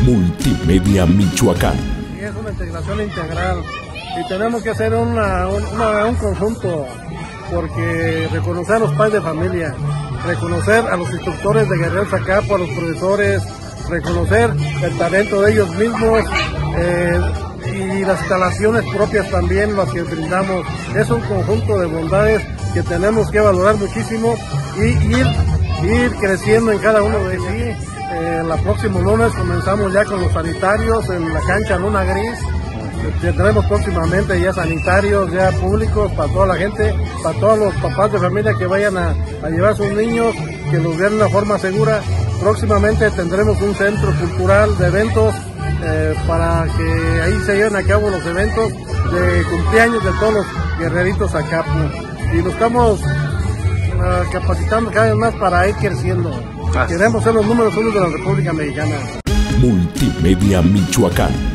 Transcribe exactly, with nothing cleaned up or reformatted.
Multimedia Michoacán. Es una integración integral y tenemos que hacer una, una, un conjunto, porque reconocer a los padres de familia, reconocer a los instructores de Guerrero Zacapu, a los profesores, reconocer el talento de ellos mismos eh, y las instalaciones propias también, las que brindamos. Es un conjunto de bondades que tenemos que valorar muchísimo y ir, ir creciendo en cada uno de ellos. Eh, la próxima lunes comenzamos ya con los sanitarios en la cancha Luna Gris. Tendremos próximamente ya sanitarios ya públicos para toda la gente, para todos los papás de familia que vayan a, a llevar a sus niños, que los vean de una forma segura. Próximamente tendremos un centro cultural de eventos eh, para que ahí se lleven a cabo los eventos de cumpleaños de todos los guerreritos Zacapu. Y nos estamos uh, capacitando cada vez más para ir creciendo. Queremos ser los números uno de la República Mexicana. Multimedia Michoacán.